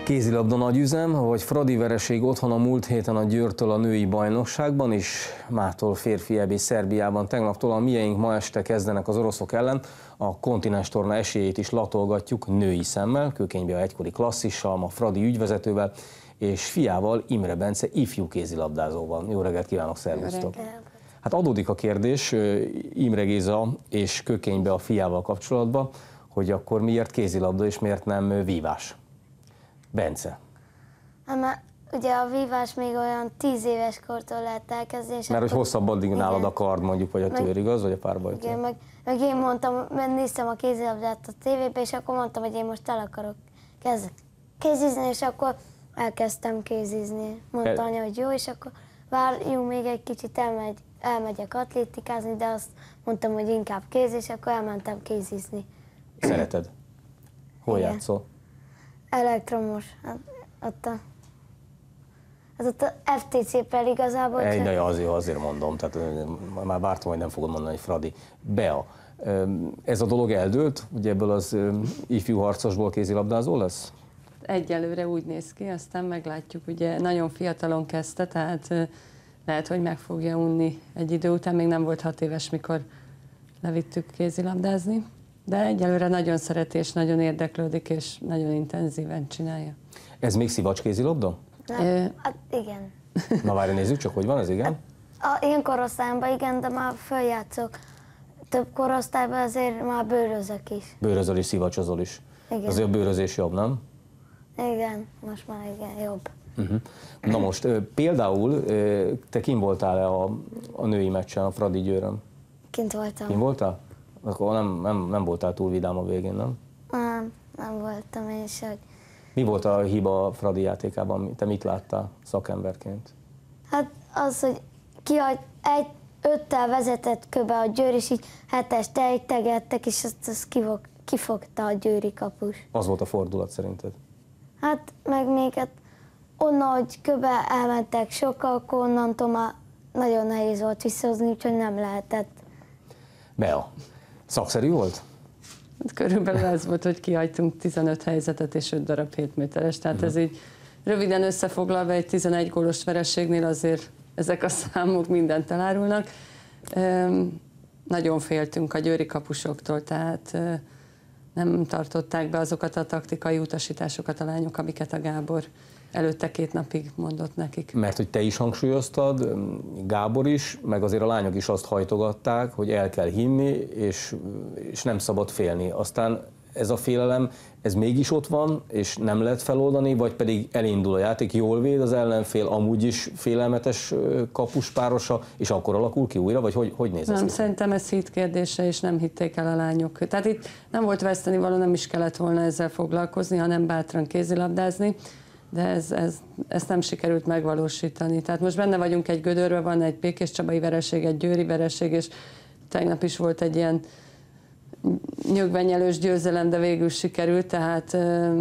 Kézilabda nagyüzem, vagy Fradi vereség otthon a múlt héten a Győrtől a női bajnokságban, és mától férfi EB Szerbiában. Tegnaptól a mieink ma este kezdenek az oroszok ellen. A kontinens torna esélyét is latolgatjuk női szemmel, Kőkenybe egykori klasszissal, ma Fradi ügyvezetővel, és fiával, Imre Bence ifjú kézilabdázóval. Jó reggelt kívánok, szervusztok! Hát adódik a kérdés Imre Géza és Kőkenybe a fiával kapcsolatban, hogy akkor miért kézilabda és miért nem vívás? Bence. Hát ugye a vívás még olyan 10 éves kortól lehet elkezdeni. Mert hogy hosszabb addig nálad a kard mondjuk, vagy a tőr, igaz? Vagy a párbajtó? Igen, meg én mondtam, néztem a kézilabdát a tévébe, és akkor mondtam, hogy én most el akarok kézizni, és akkor elkezdtem kézizni. Mondta anya, hogy jó, és akkor várjunk még egy kicsit, elmegyek atlétikázni, de azt mondtam, hogy inkább kéz, és akkor elmentem kézizni. Szereted? Hol játszol? Elektromos. Ott a FTC-pel igazából. Azért mondom, tehát már vártam, hogy nem fogod mondani, hogy Fradi. Bea, ez a dolog eldőlt? Ugye ebből az ifjú harcosból kézilabdázó lesz? Egyelőre úgy néz ki, aztán meglátjuk. Ugye nagyon fiatalon kezdte, tehát lehet, hogy meg fogja unni egy idő után. Még nem volt 6 éves, mikor levittük kézilabdázni. De egyelőre nagyon szereti, és nagyon érdeklődik, és nagyon intenzíven csinálja. Ez még szivacs kézilabda? Hát igen. Na várj, nézzük csak, hogy van ez, igen? Én korosztályomban igen, de már följátszok. Több korosztályban azért már bőrözök is. Bőrözöl is, szivacsozol is. Igen. Azért a bőrözés jobb, nem? Igen, most már igen, jobb. Na most, például te kim voltál-e a női meccsen, a Fradi Győrön? Kint voltam. Kim voltál? Akkor nem voltál túl vidám a végén, nem? Nem voltam én sem. Mi volt a hiba a Fradi játékában? Te mit láttál szakemberként? Hát az, hogy egy 5-tel vezetett köbe a Győr, és így 7-est ejtegettek, és azt kifogta a győri kapus. Az volt a fordulat szerinted? Hát meg még onnan, hogy köbe elmentek sokkal, akkor onnantól már nagyon nehéz volt visszahozni, úgyhogy nem lehetett. Bea, szakszerű volt? Hát körülbelül ez volt, hogy kihagytunk 15 helyzetet és 5 darab 7 méteres, tehát ez így röviden összefoglalva egy 11 gólos vereségnél azért ezek a számok mindent elárulnak. Nagyon féltünk a győri kapusoktól, tehát nem tartották be azokat a taktikai utasításokat a lányok, amiket a Gábor előtte 2 napig mondott nekik. Mert hogy te is hangsúlyoztad, Gábor is, meg azért a lányok is azt hajtogatták, hogy el kell hinni, és nem szabad félni. Aztán ez a félelem, ez mégis ott van, és nem lehet feloldani, vagy pedig elindul a játék, jól véd az ellenfél, amúgy is félelmetes kapuspárosa, és akkor alakul ki újra, vagy hogy néz ez? Nem, szerintem ez hit kérdése, és nem hitték el a lányok. Tehát itt nem volt vesztenivaló, nem is kellett volna ezzel foglalkozni, hanem bátran kézilabdázni, de ezt nem sikerült megvalósítani. Tehát most benne vagyunk egy gödörben, van egy Békéscsabai vereség, egy győri vereség, és tegnap is volt egy ilyen nyögvenyelős győzelem, de végül sikerült, tehát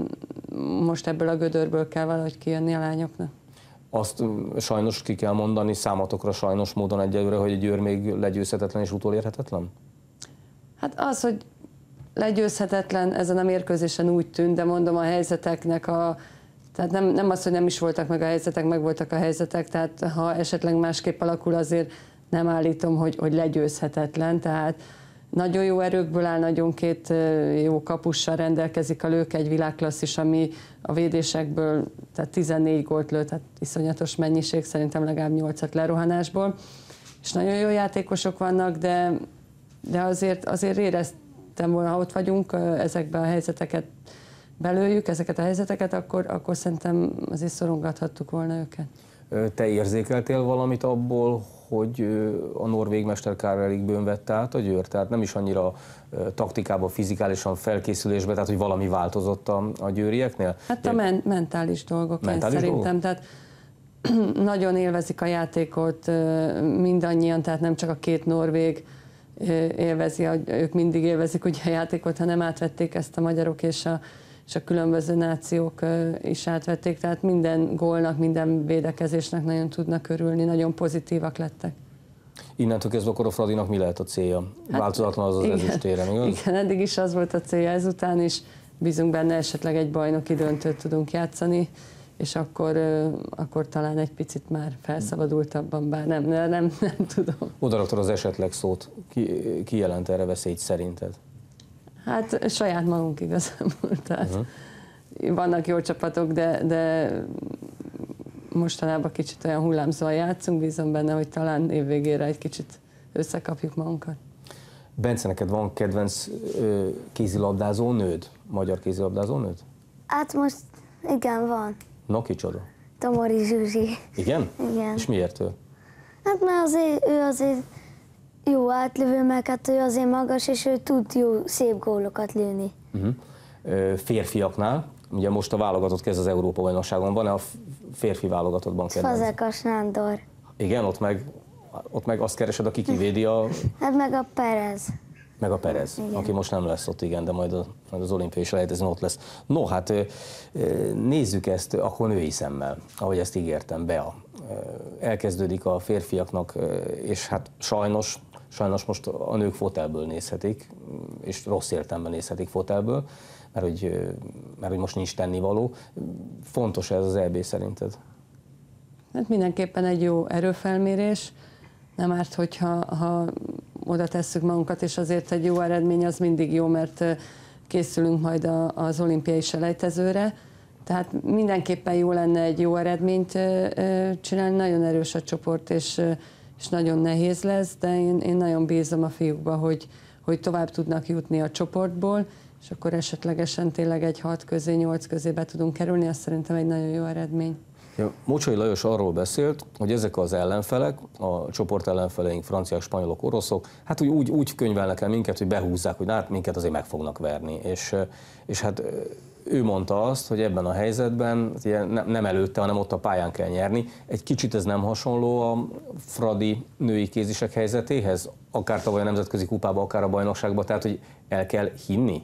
most ebből a gödörből kell valahogy kijönni a lányoknak. Azt sajnos ki kell mondani számotokra sajnos módon egyelőre, hogy a Győr még legyőzhetetlen és utolérhetetlen? Hát az, hogy legyőzhetetlen ezen a mérkőzésen úgy tűnt, de mondom a helyzeteknek tehát nem az, hogy nem is voltak meg a helyzetek, meg voltak a helyzetek, tehát ha esetleg másképp alakul, azért nem állítom, hogy legyőzhetetlen, tehát nagyon jó erőkből áll, nagyon 2 jó kapussal rendelkezik a Lők, egy világklasszis, ami a védésekből tehát 14 gólt lőtt, tehát iszonyatos mennyiség, szerintem legalább 8-at lerohanásból, és nagyon jó játékosok vannak, de azért éreztem volna, ha ott vagyunk, ezekben a helyzeteket belőjük, ezeket a helyzeteket, akkor szerintem azért szorongathattuk volna őket. Te érzékeltél valamit abból, hogy a norvég mester Karl Erik Böhm vette át a Győr? Tehát nem is annyira taktikában, fizikálisan felkészülésben, tehát hogy valami változott a győrieknél? Hát a mentális dolgok, szerintem. Tehát nagyon élvezik a játékot mindannyian, tehát nem csak a 2 norvég élvezi, ők mindig élvezik ugye a játékot, hanem átvették ezt a magyarok és a különböző nációk is átvették, tehát minden gólnak, minden védekezésnek nagyon tudnak örülni, nagyon pozitívak lettek. Innentől kezdve akkor a Fradinak mi lehet a célja? Változatlan az ezüstérem, igaz? Igen, eddig is az volt a célja, ezután is bízunk benne, esetleg egy bajnoki döntőt tudunk játszani, és akkor talán egy picit már felszabadultabban, bár nem tudom. Oda raktad az esetleg szót. Ki jelent erre veszélyt szerinted? Hát saját magunk igazából. Tehát vannak jó csapatok, de mostanában kicsit olyan hullámzóan játszunk, bízom benne, hogy talán évvégére egy kicsit összekapjuk magunkat. Bence, neked van kedvenc kézilabdázó nőd? Magyar kézilabdázó nőd? Hát most igen, van. Na, kicsoda? Tomori Zsuzsi. Igen? Igen. És miért ő? Hát mert ő azért jó átlövő, meg hát ő azért magas, és ő tud jó, szép gólokat lőni. Férfiaknál, ugye most a válogatott kezd az Európa-bajnokságon, van-e a férfi válogatottban kedvenc? Fazekas Nándor. Igen, ott meg azt keresed, aki kivédi Hát meg a Perez. meg a Perez, Igen. aki most nem lesz ott, igen, de majd az olimpiai selejtezőn ott lesz. No, hát nézzük ezt akkor női szemmel, ahogy ezt ígértem, Bea. Elkezdődik a férfiaknak, és hát sajnos most a nők fotelből nézhetik, és rossz értelemben nézhetik fotelből, mert hogy most nincs tennivaló. Fontos ez az EB szerinted? Hát mindenképpen egy jó erőfelmérés, nem árt, hogyha oda tesszük magunkat, és azért egy jó eredmény az mindig jó, mert készülünk majd az olimpiai selejtezőre, tehát mindenképpen jó lenne egy jó eredményt csinálni, nagyon erős a csoport, és nagyon nehéz lesz, de én nagyon bízom a fiúkba, hogy tovább tudnak jutni a csoportból, és akkor esetlegesen tényleg egy 6 közé, 8 közé be tudunk kerülni, az szerintem egy nagyon jó eredmény. Ja, Mocsai Lajos arról beszélt, hogy ezek az ellenfelek, a csoport ellenfeleink, franciák, spanyolok, oroszok, hát úgy könyvelnek el minket, hogy behúzzák, hogy hát minket azért meg fognak verni. És hát ő mondta azt, hogy ebben a helyzetben nem előtte, hanem ott a pályán kell nyerni. Egy kicsit ez nem hasonló a fradi női kézisek helyzetéhez? Akár tavaly a nemzetközi kupába, akár a bajnokságba, tehát hogy el kell hinni?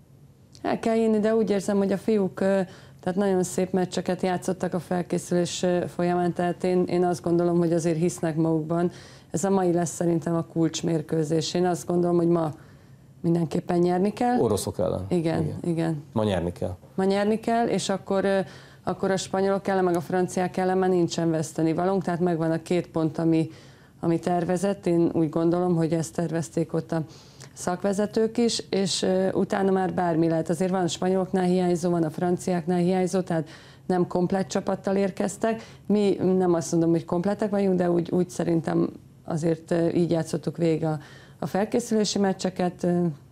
El kell hinni, de úgy érzem, hogy a fiúk tehát nagyon szép meccseket játszottak a felkészülés folyamán, tehát én azt gondolom, hogy azért hisznek magukban. Ez a mai lesz szerintem a kulcsmérkőzés. Én azt gondolom, hogy ma mindenképpen nyerni kell. Oroszok ellen? Igen. Ma nyerni kell? Ma nyerni kell, és akkor a spanyolok ellen, meg a franciák ellen már nincsen vesztenivalónk, tehát megvan a 2 pont, ami tervezett. Én úgy gondolom, hogy ezt tervezték ott a szakvezetők is, és utána már bármi lehet. Azért van a spanyoloknál hiányzó, van a franciáknál hiányzó, tehát nem komplett csapattal érkeztek. Mi nem azt mondom, hogy komplettek vagyunk, de úgy szerintem azért így játszottuk végig a felkészülési meccseket.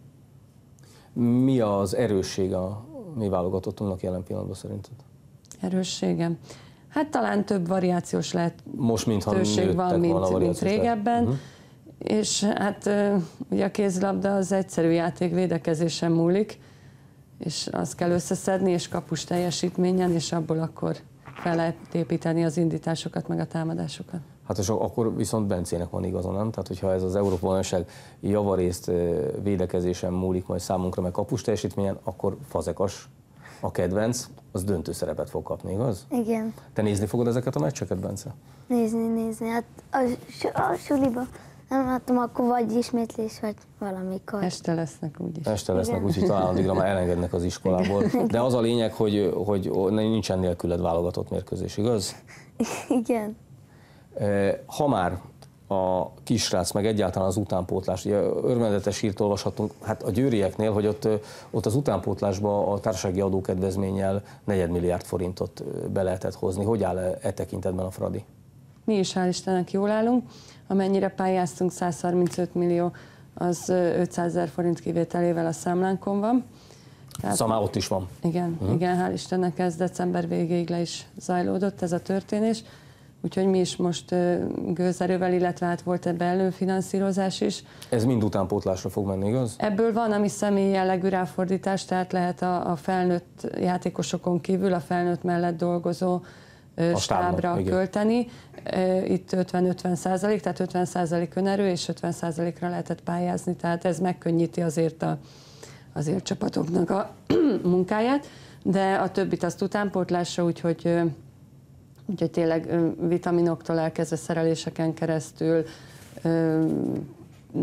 Mi az erősség a mi válogatottunknak jelen pillanatban szerinted? Erősségem? Hát talán több variációs most, mintha van, mint régebben. Uh-huh. És hát ugye a kézilabda az egyszerű játék, védekezésen múlik, és azt kell összeszedni, és kapus teljesítményen, és abból akkor fel lehet építeni az indításokat, meg a támadásokat. Hát és akkor viszont Bencének van igaza, nem? Tehát, hogyha ez az Európa-bajnokság javarészt védekezésen múlik majd számunkra, meg kapus teljesítményen, akkor Fazekas, a kedvenc, az döntő szerepet fog kapni, igaz? Igen. Te nézni fogod ezeket a meccseket, Bence? Nézni. Hát a suliba nem látom, akkor vagy ismétlés, vagy valamikor. Este lesznek úgyis. Este lesznek, úgyhogy talán addigra már elengednek az iskolából. De az a lényeg, hogy nincsen nélküled válogatott mérkőzés, igaz? Igen. Ha már a kisrác, meg egyáltalán az utánpótlás, ugye örvendetes hírt olvashatunk, hát a győrieknél, hogy ott az utánpótlásba a társasági adókedvezménnyel 4 milliárd forintot be lehetett hozni. Hogy áll e tekintetben a Fradi? Mi is hál' Istennek jól állunk. Amennyire pályáztunk, 135 millió, az 500 000 forint kivételével a számlánkon van. Tehát, szóval már ott is van. Igen, hál' Istennek ez december végéig le is zajlódott ez a történés. Úgyhogy mi is most gőzerővel, illetve hát volt ebbe előfinanszírozás is. Ez mind utánpótlásra fog menni, igaz? Ebből van, ami személyi jellegű ráfordítás, tehát lehet a felnőtt játékosokon kívül a felnőtt mellett dolgozó stábra költeni. Itt 50-50%, tehát 50% önerő és 50%-ra lehetett pályázni, tehát ez megkönnyíti azért azért csapatoknak a munkáját, de a többit azt utánpótlásra, úgyhogy tényleg vitaminoktól elkezdve szereléseken keresztül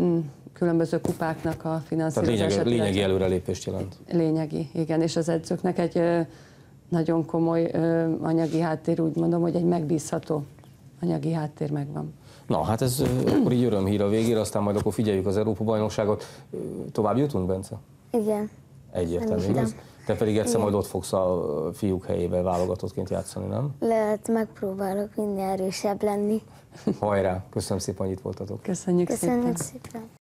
különböző kupáknak a finanszírozását. Tehát lényegi előrelépést jelent. Lényegi, igen, és az edzőknek egy nagyon komoly anyagi háttér, úgy mondom, hogy egy megbízható anyagi háttér megvan. Na, hát ez akkor így örömhír a végére, aztán majd akkor figyeljük az Európa-bajnokságot. Tovább jutunk, Bence? Igen. Egyértelmű, igaz? Te pedig egyszer majd ott fogsz a fiúk helyébe válogatottként játszani, nem? Lehet, megpróbálok minél erősebb lenni. Hajrá! Köszönöm szépen, hogy itt voltatok. Köszönjük szépen! Köszönjük szépen!